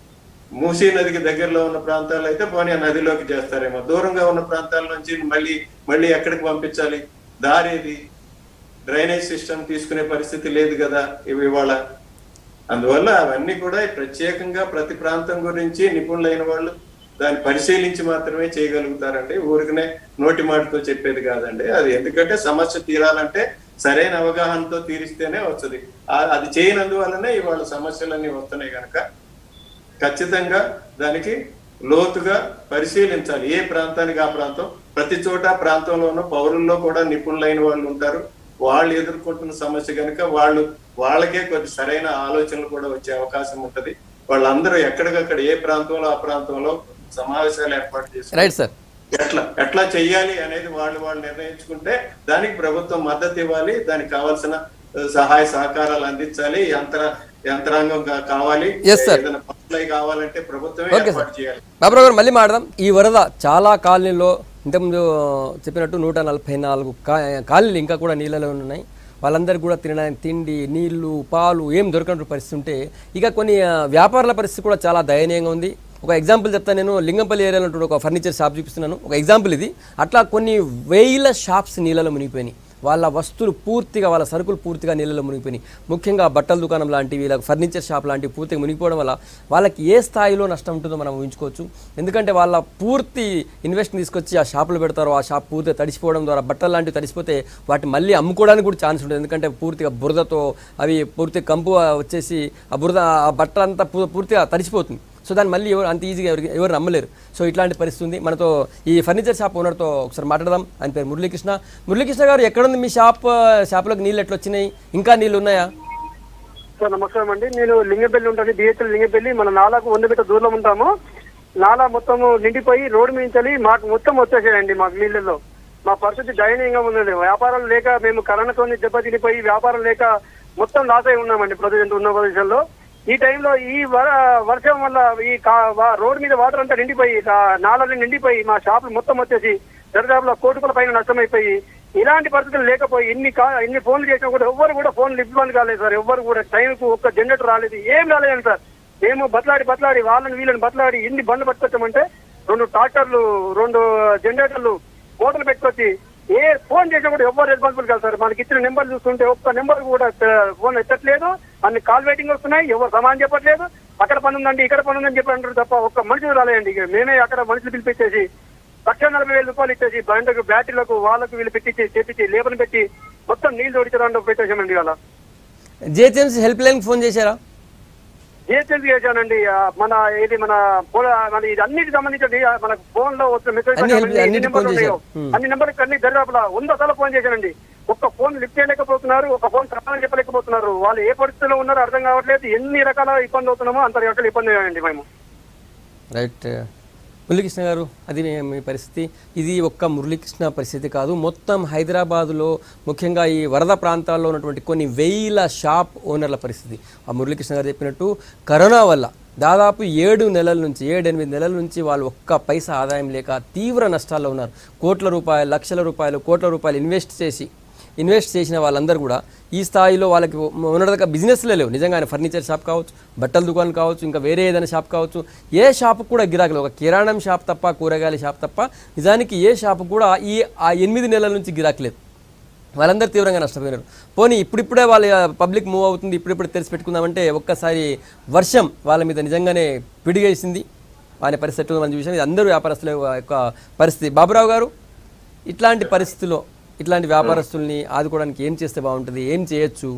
మూసీ నదికి దగ్గరలో ఉన్న ప్రాంతాల్లో అయితే పోనీ ఆ నదిలోకి చేస్తారేమో, దూరంగా ఉన్న ప్రాంతాల నుంచి మళ్ళీ ఎక్కడికి పంపించాలి? దారేది? డ్రైనేజ్ సిస్టమ్ తీసుకునే పరిస్థితి లేదు కదా ఇవాళ. అందువల్ల అవన్నీ కూడా ప్రత్యేకంగా ప్రతి ప్రాంతం గురించి నిపుణులైన వాళ్ళు దాన్ని పరిశీలించి మాత్రమే చేయగలుగుతారండి. ఊరికనే నోటి మాటతో చెప్పేది కాదండి అది. ఎందుకంటే సమస్య తీరాలంటే సరైన అవగాహనతో తీరిస్తేనే వస్తుంది. అది చేయనందువల్లనే ఇవాళ సమస్యలన్నీ వస్తున్నాయి కనుక ఖచ్చితంగా దానికి లోతుగా పరిశీలించాలి. ఏ ప్రాంతానికి ఆ ప్రాంతం, ప్రతి చోట ప్రాంతంలో ఉన్న పౌరుల్లో కూడా నిపుణులైన వాళ్ళు ఉంటారు. వాళ్ళు ఎదుర్కొంటున్న సమస్య కనుక వాళ్ళకే కొద్ది సరైన ఆలోచనలు కూడా వచ్చే అవకాశం ఉంటది. వాళ్ళందరూ ఎక్కడికక్కడ ఏ ప్రాంతంలో ఆ ప్రాంతంలో సమావేశాలు ఏర్పాటు చేసి ఎట్లా చెయ్యాలి అనేది వాళ్ళు నిర్ణయించుకుంటే దానికి ప్రభుత్వం మద్దతు ఇవ్వాలి. దానికి కావాల్సిన సహాయ సహకారాలు అందించాలి. యంత్రాంగం కావాలి. ఏదైనా పనులు కావాలంటే ప్రభుత్వమే ఏర్పాటు చేయాలి. బాబురావు గారు మళ్ళీ మాట్లాడదాం. ఈ వరద చాలా కాలనీలో ఇంతకుముందు చెప్పినట్టు 144 కాలనీలు ఇంకా కూడా నీళ్ళలో ఉన్నాయి. వాళ్ళందరికీ కూడా తినడానికి తిండి, నీళ్లు, పాలు ఏం దొరకనటువంటి పరిస్థితి ఉంటే ఇక కొన్ని వ్యాపారాల పరిస్థితి కూడా చాలా దయనీయంగా ఉంది. ఒక ఎగ్జాంపుల్ చెప్తాను. నేను లింగంపల్లి ఏరియాలో ఉన్నటువంటి ఒక ఫర్నిచర్ షాప్ చూపిస్తున్నాను. ఒక ఎగ్జాంపుల్ ఇది. అట్లా కొన్ని వేల షాప్స్ నీళ్ళలో మునిగిపోయినాయి. వాళ్ళ వస్తువులు పూర్తిగా, వాళ్ళ సరుకులు పూర్తిగా నీళ్ళలో మునిగిపోయినాయి. ముఖ్యంగా బట్టల దుకాణం లాంటివి, ఇలా ఫర్నిచర్ షాప్ లాంటివి పూర్తిగా మునిగిపోవడం వల్ల వాళ్ళకి ఏ స్థాయిలో నష్టం ఉంటుందో మనం ఊహించుకోవచ్చు. ఎందుకంటే వాళ్ళ పూర్తి ఇన్వెస్ట్ని తీసుకొచ్చి ఆ షాపులు పెడతారు. ఆ షాప్ పూర్తిగా తడిసిపోవడం ద్వారా బట్టలు లాంటివి తడిసిపోతే వాటిని మళ్ళీ అమ్ముకోవడానికి కూడా ఛాన్స్ ఉంటుంది. ఎందుకంటే పూర్తిగా బురదతో అవి పూర్తిగా కంపు వచ్చేసి ఆ బురద ఆ బట్ట అంతా పూర్తిగా తడిసిపోతుంది. సో దాన్ని మళ్ళీ అంత ఈజీగా ఎవరు నమ్మలేరు. సో ఇట్లాంటి పరిస్థితి ఉంది. మనతో ఈ ఫర్నిచర్ షాప్ ఓనర్తో ఒకసారి మాట్లాడదాం. ఆయన పేరు మురళీకృష్ణ గారు. ఎక్కడుంది మీ షాప్లోకి నీళ్ళు ఎట్లా వచ్చినాయి? ఇంకా నీళ్ళు ఉన్నాయా? సార్ నమస్కారం అండి. నేను లింగపల్లి ఉంటాను, బిహెచ్ఎల్ లింగపల్లి. మన నాలాకు 100 మీటర్ దూరంలో ఉంటాము. నాలా మొత్తం నిండిపోయి రోడ్డు మించాలి మాకు మొత్తం వచ్చేసాయండి. మాకు నీళ్ళల్లో మా పరిస్థితి దయనీయంగా ఉన్నది. వ్యాపారాలు లేక మేము కరోనాతో దెబ్బతినిపోయి వ్యాపారం లేక మొత్తం లాస్ అయి ఉన్నామండి ప్రజెంట్ ఉన్న ప్రదేశంలో. ఈ టైంలో ఈ వర్షం వల్ల ఈ రోడ్డు మీద వాటర్ అంతా నిండిపోయి నాళాలు నిండిపోయి మా షాపులు మొత్తం వచ్చేసి దరిదాపులో 1 కోటి రూపాయల పైన నష్టమైపోయి ఇలాంటి పరిస్థితులు లేకపోయి ఎన్ని ఫోన్లు చేసినా కూడా ఎవ్వరు కూడా ఫోన్లు ఇబ్బంది కాలేదు సార్. ఎవ్వరు కూడా టైంకు ఒక్క జనరేటర్ రాలేదు, ఏం రాలేదండి సార్. మేము బతలాడి వీళ్ళని బతలాడి ఇన్ని బండ్లు పట్టుకొచ్చామంటే 2 ట్రాక్టర్లు 2 జనరేటర్లు మోటార్లు పెట్టుకొచ్చి ఏ ఫోన్ చేసినా కూడా ఎవరు రెస్పాన్సిబుల్ కాదు సార్. మనకి ఇచ్చిన నెంబర్ చూస్తుంటే ఒక్క నెంబర్ కూడా ఫోన్ ఎత్తట్లేదు. అన్ని కాల్ వెయిటింగ్ వస్తున్నాయి, ఎవరు సమానం చెప్పట్లేదు. అక్కడ పని ఉందండి ఇక్కడ పని ఉందని చెప్పి అంటారు తప్ప ఒక్క మనిషి రాలేదండి. మేమే అక్కడ మనుషులు పిలిపించేసి 1,40,000 రూపాయలు ఇచ్చేసి బండకు బ్యాటరీలకు వాళ్ళకు వీళ్ళు చేపించి లేబర్ని పెట్టి మొత్తం నీళ్లు తోడించడానికి పెట్టేసామండి. ఇవాళ జిహెచ్ఎంసీ హెల్ప్ లైన్ ఫోన్ చేశారా? జిహెచ్ఎంసీ చేశానండి. మన ఇది అన్నిటికి సంబంధించి మన ఫోన్ లో వచ్చిన మెసేజ్ అన్ని నెంబర్కి అన్ని దరిదాపులా 100 సార్లు ఫోన్ చేశానండి. ఒక్క ఫోన్ లిఫ్ట్ చేయలేకపోతున్నారు, ఒక ఫోన్ సమాధానం చెప్పలేకపోతున్నారు. వాళ్ళు ఏ పరిస్థితిలో ఉన్నారో అర్థం కావట్లేదు. ఎన్ని రకాల ఇబ్బంది అవుతున్నామో అంత రకాల ఇబ్బంది అయ్యండి మేము. రైట్ మురళీకృష్ణ గారు, అది మీ పరిస్థితి. ఇది ఒక్క మురళీకృష్ణ పరిస్థితి కాదు, మొత్తం హైదరాబాదులో ముఖ్యంగా ఈ వరద ప్రాంతాల్లో ఉన్నటువంటి కొన్ని వేల షాప్ ఓనర్ల పరిస్థితి. ఆ మురళీకృష్ణ గారు చెప్పినట్టు కరోనా వల్ల దాదాపు 7 నెలల నుంచి 7-8 నెలల నుంచి వాళ్ళు ఒక్క పైసా ఆదాయం లేక తీవ్ర నష్టాల్లో ఉన్నారు. కోట్ల రూపాయలు, లక్షల రూపాయలు, కోట్ల రూపాయలు ఇన్వెస్ట్ చేసిన వాళ్ళందరూ కూడా ఈ స్థాయిలో వాళ్ళకి ఉన్నదక బిజినెస్లే లేవు. నిజంగానే ఫర్నిచర్ షాప్ కావచ్చు, బట్టల దుకాణం కావచ్చు, ఇంకా వేరే ఏదైనా షాప్ కావచ్చు, ఏ షాపు కూడా గిరాకీ లేవు. ఒక కిరాణం షాప్ తప్ప, కూరగాయల షాప్ తప్ప నిజానికి ఏ షాపు కూడా ఆ 8 నెలల నుంచి గిరాకీ లేదు. వాళ్ళందరూ తీవ్రంగా నష్టపోయినారు. పోనీ ఇప్పుడిప్పుడే వాళ్ళ పబ్లిక్ మూవ్ అవుతుంది, ఇప్పుడిప్పుడు తెరిచి పెట్టుకుందామంటే ఒక్కసారి వర్షం వాళ్ళ మీద నిజంగానే పిడిగేసింది. వాళ్ళ పరిస్థితులు మనం చూసాం. ఇది అందరూ వ్యాపారస్తుల యొక్క పరిస్థితి. బాబురావు గారు, ఇట్లాంటి పరిస్థితుల్లో ఇట్లాంటి వ్యాపారస్తుల్ని ఆదుకోవడానికి ఏం చేస్తే బాగుంటుంది, ఏం చేయొచ్చు?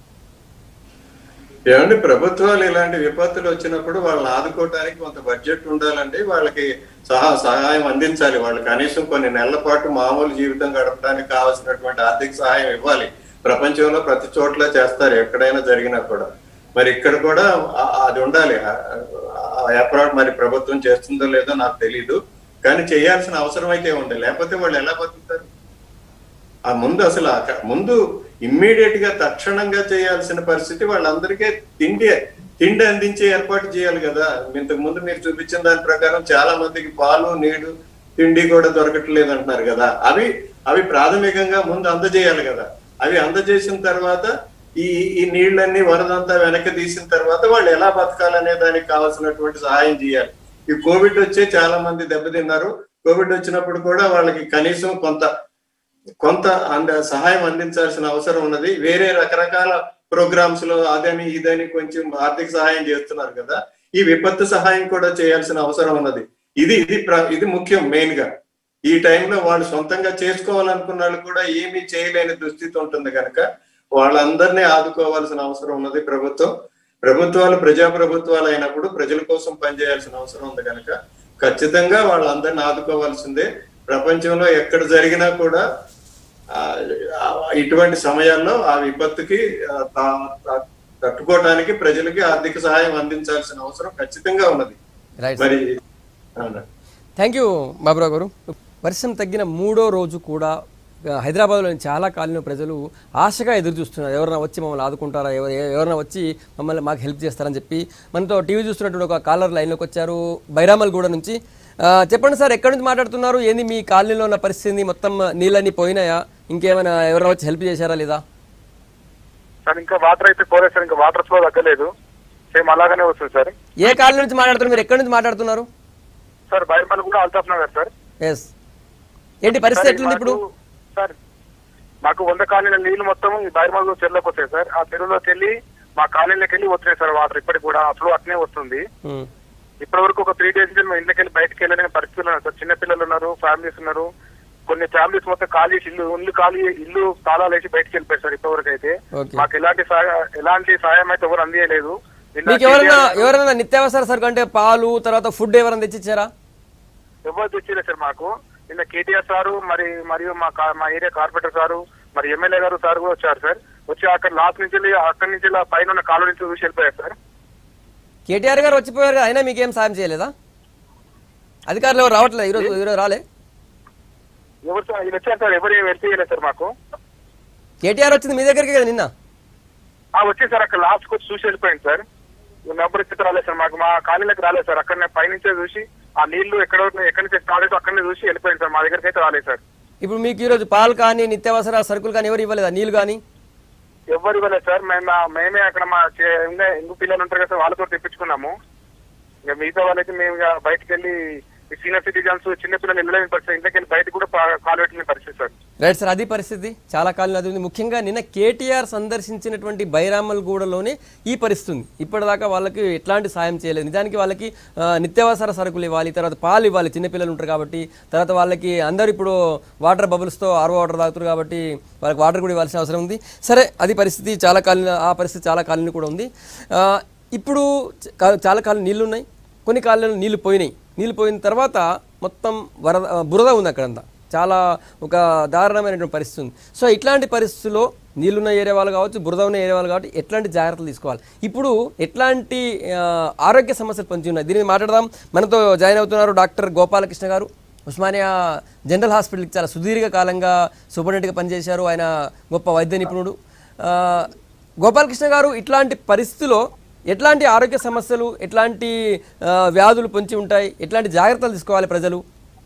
ఏమంటే ప్రభుత్వాలు ఇలాంటి విపత్తులు వచ్చినప్పుడు వాళ్ళని ఆదుకోవడానికి కొంత బడ్జెట్ ఉండాలండి. వాళ్ళకి సహాయం అందించాలి. వాళ్ళు కనీసం కొన్ని నెలల పాటు మామూలు జీవితం గడపడానికి కావాల్సినటువంటి ఆర్థిక సహాయం ఇవ్వాలి. ప్రపంచంలో ప్రతి చోట్ల చేస్తారు, ఎక్కడైనా జరిగినా కూడా. మరి ఇక్కడ కూడా అది ఉండాలి. ఏర్పాటు మరి ప్రభుత్వం చేస్తుందో లేదో నాకు తెలీదు, కానీ చేయాల్సిన అవసరం అయితే ఉంది. లేకపోతే వాళ్ళు ఎలా బతుకుతారు? ఆ ముందు ఇమ్మీడియట్ గా తక్షణంగా చేయాల్సిన పరిస్థితి వాళ్ళందరికీ తిండి అందించే ఏర్పాటు చేయాలి కదా. ఇంతకు ముందు మీరు చూపించిన దాని ప్రకారం చాలా మందికి పాలు, నీళ్లు, తిండి కూడా దొరకట్లేదు అంటున్నారు కదా. అవి ప్రాథమికంగా ముందు అందజేయాలి కదా. అవి అందజేసిన తర్వాత ఈ నీళ్ళన్నీ వరదంతా వెనక్కి తీసిన తర్వాత వాళ్ళు ఎలా బతకాలనే దానికి కావాల్సినటువంటి సహాయం చేయాలి. ఈ కోవిడ్ వచ్చే చాలా మంది దెబ్బతిన్నారు. కోవిడ్ వచ్చినప్పుడు కూడా వాళ్ళకి కనీసం కొంత సహాయం అందించాల్సిన అవసరం ఉన్నది. వేరే రకరకాల ప్రోగ్రామ్స్ లో అదని ఇదని కొంచెం ఆర్థిక సహాయం చేస్తున్నారు కదా, ఈ విపత్తు సహాయం కూడా చేయాల్సిన అవసరం ఉన్నది. ఇది ముఖ్యం. మెయిన్ గా ఈ టైంలో వాళ్ళు సొంతంగా చేసుకోవాలనుకున్న వాళ్ళు కూడా ఏమీ చేయలేని దుస్థితి ఉంటుంది కనుక వాళ్ళందరినీ ఆదుకోవాల్సిన అవసరం ఉన్నది. ప్రభుత్వాలు ప్రజాప్రభుత్వాలు అయినప్పుడు ప్రజల కోసం పనిచేయాల్సిన అవసరం ఉంది కనుక ఖచ్చితంగా వాళ్ళందరినీ ఆదుకోవాల్సిందే. ప్రపంచంలో ఎక్కడ జరిగినా కూడా ఇటువంటి సమయాల్లో ఆ విపత్తుకి తట్టుకోవడానికి ప్రజలకి ఆర్థిక సహాయం అందించాల్సిన అవసరం ఖచ్చితంగా ఉన్నది. మరి థ్యాంక్ యూ బాబురావు గారు. వర్షం తగ్గిన 3వ రోజు కూడా హైదరాబాద్లోని చాలా కాలనీ ప్రజలు ఆశగా ఎదురు చూస్తున్నారు. ఎవరైనా వచ్చి మమ్మల్ని ఆదుకుంటారా, ఎవరైనా వచ్చి మాకు హెల్ప్ చేస్తారని చెప్పి మనతో టీవీ చూస్తున్నటువంటి ఒక కాలర్ లైన్లోకి వచ్చారు బైరామల్గూడ నుంచి. చెప్పండి సార్, ఎక్కడి నుంచి మాట్లాడుతున్నారు? ఏంది మీ కాలనీలో ఉన్న పరిస్థితి? మొత్తం నీళ్ళన్నీ పోయినాయా? ఇంకేమైనా ఎవరైనా వచ్చి హెల్ప్ చేశారా లేదా? సార్ ఇంకా వాటర్ అయితే పోలేదు సార్, ఇంకా వాటర్ ఫ్లో తగ్గలేదు, సేమ్ అలాగనే వస్తుంది సార్. ఏ కాలనీ నుంచి మాట్లాడుతున్నారు? మీరు ఎక్కడి నుంచి మాట్లాడుతున్నారు? Sir Bairamalguda Altaf Nagar sir. Yes, ఏంటి పరిస్థితి ఎట్లుంది ఇప్పుడు? సార్ మాకు 100 కాలనీల నీళ్లు మొత్తం ఈ బైరామల్గూడ చెరువులోకి వస్తాయి సార్. ఆ చెరువులోకి వెళ్ళి మా కాలనీలోకి వెళ్ళి వస్తున్నాయి సార్ వాటర్. ఇప్పటికి కూడా ఫ్లో అట్నే వస్తుంది. ఇప్పటి వరకు ఒక 3 days మా ఇంట్లోకి వెళ్ళి బయటకు వెళ్ళలేని పరిస్థితులు ఉన్నాయి సార్. చిన్నపిల్లలు ఉన్నారు, ఫ్యామిలీస్ ఉన్నారు. కొన్ని ఫ్యామిలీస్ మొత్తం ఖాళీ ఇల్లు తాళాలు వేసి బయటకు వెళ్ళిపోయారు సార్. ఇప్పటివరకు అయితే మాకు ఎలాంటి సాయం అయితే ఎవరు అందియలేదు. ఎవరైనా నిత్యావసర సరుకు అంటే పాలు తర్వాత ఫుడ్ ఎవరైనా తెచ్చిచ్చారా? ఎవరు తెచ్చలేదు సార్. మాకు నిన్న కేటీఆర్ సారు మరియు మా ఏరియా కార్పొరేటర్ సారు మరి ఎమ్మెల్యే గారు సార్ కూడా వచ్చారు సార్. వచ్చి అక్కడ లాస్ట్ నుంచి అక్కడి నుంచి పైన ఉన్న కాలువ నుంచి చూసి వెళ్ళిపోయారు సార్. కేటీఆర్ గారు వచ్చిపోయారు, అయినా మీకేం సాయం చేయలేదా? అధికారులు ఎవరు రావట్లేదు ఈరోజు రాలే? ఎవరు సార్ వచ్చారు సార్, ఎవరు ఏం వెళ్ళలేదు సార్. మాకు కేటీఆర్ వచ్చింది మీ దగ్గరికి కదా నిన్న? వచ్చి సార్ అక్కడ లాస్ట్ వచ్చి చూసి వెళ్ళిపోయింది సార్. నెంబర్ ఇచ్చి రాలేదు సార్. మాకు మా కాలనీలోకి రాలేదు సార్. అక్కడ పైనుంచే చూసి ఆ నీళ్లు ఎక్కడి నుంచి స్టార్ట్ అయితే అక్కడనే చూసి వెళ్ళిపోయింది సార్. మా దగ్గరికి అయితే రాలేదు సార్. ఇప్పుడు మీకు ఈరోజు పాలు కానీ నిత్యావసర సరుకులు కానీ ఎవరు ఇవ్వలేదా? నీళ్లు కానీ ఎవరు ఇవ్వలేదు సార్. మేమే అక్కడ మా ఇంకో పిల్లలు ఉంటారు కదా సార్, వాళ్ళతో తెప్పించుకున్నాము. ఇంకా మిగతా వాళ్ళకి మేము బయటకు వెళ్ళి సీనియర్ సిటిజన్స్ చిన్నపిల్లలు వెళ్ళలేని పరిస్థితి, ఇంట్లోకి వెళ్ళి బయట కూడా కాలు పెట్టలేని పరిస్థితి సార్. రైట్ సార్, అది పరిస్థితి చాలా కాలం అది ఉంది. ముఖ్యంగా నిన్న కేటీఆర్ సందర్శించినటువంటి బైరామల్గూడలోనే ఈ పరిస్థితి ఉంది. ఇప్పటిదాకా వాళ్ళకి ఎట్లాంటి సాయం చేయలేదు. నిజానికి వాళ్ళకి నిత్యావసర సరుకులు ఇవ్వాలి, తర్వాత పాలు ఇవ్వాలి, చిన్నపిల్లలు ఉంటారు కాబట్టి. తర్వాత వాళ్ళకి అందరూ ఇప్పుడు వాటర్ బబుల్స్తో ఆర్ఓ వాటర్ తాగుతారు కాబట్టి వాళ్ళకి వాటర్ కూడా ఇవ్వాల్సిన అవసరం ఉంది. సరే, అది పరిస్థితి చాలా కాలం, ఆ పరిస్థితి చాలా కాలం కూడా ఉంది. ఇప్పుడు చాలా కాలం నీళ్లు ఉన్నాయి, కొన్ని కాలంలో నీళ్లు పోయినాయి. నీళ్ళు పోయిన తర్వాత మొత్తం బురద ఉంది అక్కడంతా. చాలా ఒక దారుణమైనటువంటి పరిస్థితి ఉంది. సో ఇట్లాంటి పరిస్థితుల్లో నీళ్ళున్న ఏరియా వాళ్ళు కావచ్చు, బురద ఉన్న ఏరియా వాళ్ళు కాబట్టి ఎట్లాంటి జాగ్రత్తలు తీసుకోవాలి, ఇప్పుడు ఎట్లాంటి ఆరోగ్య సమస్యలు పొంచి ఉన్నాయి, దీన్ని మాట్లాడదాం. మనతో జాయిన్ అవుతున్నారు డాక్టర్ గోపాలకృష్ణ గారు. ఉస్మానియా జనరల్ హాస్పిటల్కి చాలా సుదీర్ఘ కాలంగా సూపరింటెండెంట్గా పనిచేశారు. ఆయన గొప్ప వైద్య నిపుణుడు. గోపాలకృష్ణ గారు, ఇట్లాంటి పరిస్థితుల్లో ఎట్లాంటి ఆరోగ్య సమస్యలు, ఎట్లాంటి వ్యాధులు పొంచి ఉంటాయి, ఎట్లాంటి జాగ్రత్తలు తీసుకోవాలి ప్రజలు?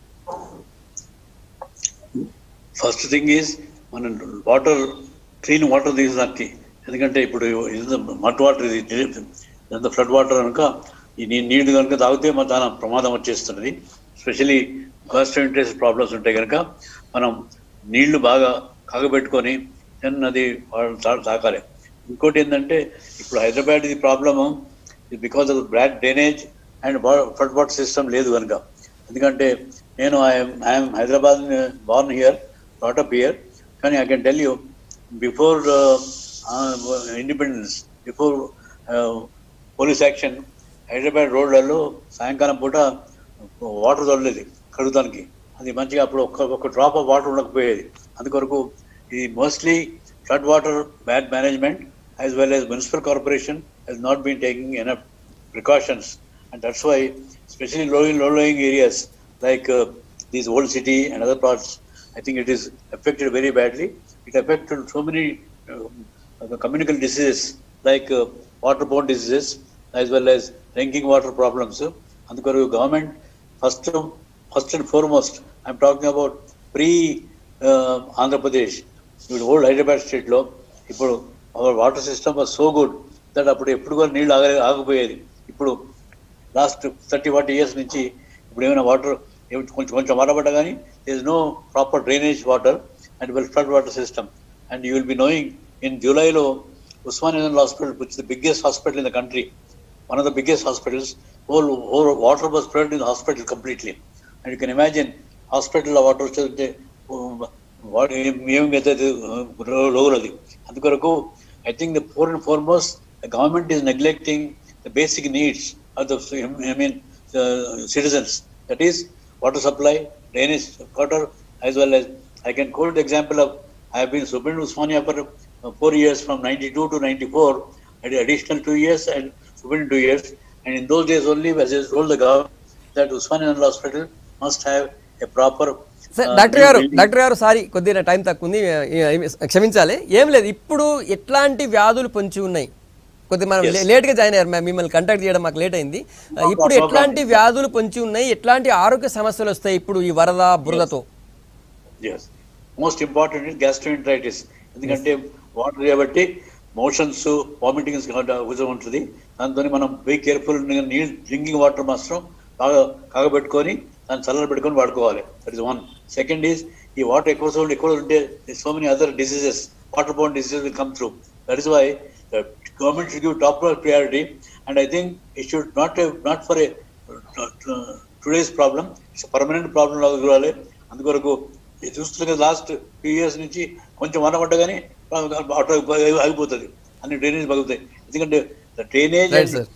ఫస్ట్ థింగ్ ఈజ్ మన వాటర్, క్లీన్ వాటర్ తీసేదానికి. ఎందుకంటే ఇప్పుడు మడ్ వాటర్, ఇది ఇదంతా ఫ్లడ్ వాటర్ కనుక ఈ నీళ్ళు కనుక తాగితే మన చాలా ప్రమాదం వచ్చేస్తున్నది. ఎస్పెషలీ గ్యాస్ట్రైటిస్ ప్రాబ్లమ్స్ ఉంటాయి కనుక మనం నీళ్లు బాగా కాగబెట్టుకొని అది తాగాలి. ఇంకోటి ఏంటంటే ఇప్పుడు హైదరాబాద్ ఇది problem because of block drainage and flood water system లేదు కనుక. ఎందుకంటే నేను I'm Hyderabad born here, brought up here, కానీ I can tell you before independence, before police action, Hyderabad రోడ్లలో సాయంకాలం పూట వాటర్ దొరలేదు కడుగుతానికి. అది మంచిగా అప్పుడు ఒక్క డ్రాప్ ఆఫ్ వాటర్ ఉండకపోయేది. అందుకొరకు ఇది mostly flood water bad management as well as municipal corporation has not been taking enough precautions, and that's why especially low-lying areas like these old city and other parts, I think it is affected very badly. It affected so many communicable diseases like waterborne diseases as well as drinking water problems. Andukoru government first and foremost, I'm talking about pre Andhra Pradesh, ఇప్పుడు old Hyderabad స్టేట్లో ఇప్పుడు our water system was so good that అప్పుడు ఎప్పుడు కూడా నీళ్ళు ఆగిపోయేది. ఇప్పుడు last 30-40 years నుంచి ఇప్పుడు ఏమైనా వాటర్ కొంచెం వాటర్ పడ్డా కానీ there is no proper drainage water and well flood water system. And you will be knowing in July lo Usmania General Hospital, which is the biggest hospital in the country, one of the biggest hospitals, whole water was flooded in the hospital completely. And you can imagine hospital లో water వస్తే ఏమైతే లోగలది. అందుకొరకు I think the foremost the government is neglecting the basic needs of the citizens, that is water supply, drainage water, as well as I can quote the example of I have been superintendent of Usmania for 4 years from 92 to 94, and additional 2 years and superintendent 2 years, and in those days only as I told the government that Usmania General Hospital must have a proper doctor గారు sorry కొద్దిగా time తక్కువ ఉంది, క్షమించాలి. ఏం లేదు, ఇప్పుడు ఎట్లాంటి వ్యాధులు పొంచి ఉన్నాయి? కొద్దిగా మనం లేట్గా జాయిన్ అయ్యారు, మిమ్మల్ని కాంటాక్ట్ చేయడం మాకు లేట్ అయింది. ఇప్పుడు ఎట్లాంటి వ్యాధులు పొంచి ఉన్నాయి, ఎట్లాంటి ఆరోగ్య సమస్యలు వస్తాయి ఇప్పుడు ఈ వరద బురదతో? Most important gastroenteritis. ఎందుకంటే వాటర్ కాబట్టి మోషన్స్, వామిటింగ్స్ ఉంటుంది. దాంతో మనం వెరీ కేర్ఫుల్. నీళ్ళు డ్రింకింగ్ వాటర్ మాత్రం బాగా కాగబెట్టుకొని దాన్ని చల్లర పెట్టుకొని వాడుకోవాలి. That is one. Second is ఈ వాటర్ ఎక్కువ ఉంటే so many other diseases, water borne diseases will come through. That is why government should give top priority, and I think it should not for a today's problem, it's a permanent problem లాగా చూడాలి. అందుకొరకు చూస్తున్న last 2 years నుంచి కొంచెం వాన పడ్డా కానీ ఆగిపోతుంది, అన్ని డ్రైనేజ్ పగులుతాయి. ఎందుకంటే drainage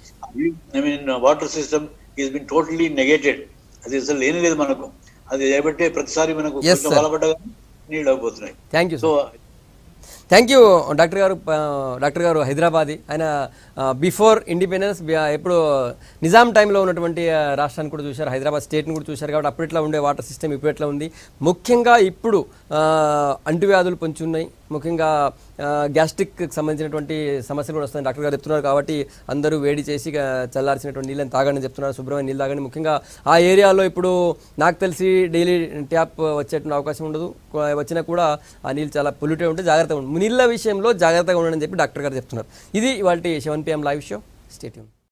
water system is been totally negated. అది అసలు లేని లేదు మనకు. అది చేయబట్టే ప్రతిసారి మనకు కొంచెం వాన పడ్డా కానీ నీళ్ళు ఆగిపోతున్నాయి. సో థ్యాంక్ యూ డాక్టర్ గారు హైదరాబాదీ. ఆయన బిఫోర్ ఇండిపెండెన్స్ ఎప్పుడు నిజాం టైంలో ఉన్నటువంటి రాష్ట్రాన్ని కూడా చూశారు, హైదరాబాద్ స్టేట్ని కూడా చూశారు. కాబట్టి అప్పుడు ఎట్లా ఉండే వాటర్ సిస్టమ్ ఇప్పుడు ఎట్లా ఉంది, ముఖ్యంగా ఇప్పుడు అంటువ్యాధులు పొంచి ఉన్నాయి, ముఖ్యంగా గ్యాస్ట్రిక్కి సంబంధించినటువంటి సమస్యలు కూడా వస్తాయని డాక్టర్ గారు చెప్తున్నారు. కాబట్టి అందరూ వేడి చేసి చల్లార్చినటువంటి నీళ్ళని తాగండి చెప్తున్నారు, శుభ్రమైన నీళ్ళు తాగండి. ముఖ్యంగా ఆ ఏరియాలో ఇప్పుడు నాకు తెలిసి డైలీ ట్యాప్ వచ్చేటువంటి అవకాశం ఉండదు, వచ్చినా కూడా ఆ నీళ్ళు చాలా పొల్యూటెడ్ ఉంటే జాగ్రత్తగా ఉంటుంది. నీళ్ళ విషయంలో జాగ్రత్తగా ఉండని చెప్పి డాక్టర్ గారు చెప్తున్నారు. ఇది ఇవాళ 7 PM live show. Stay tune.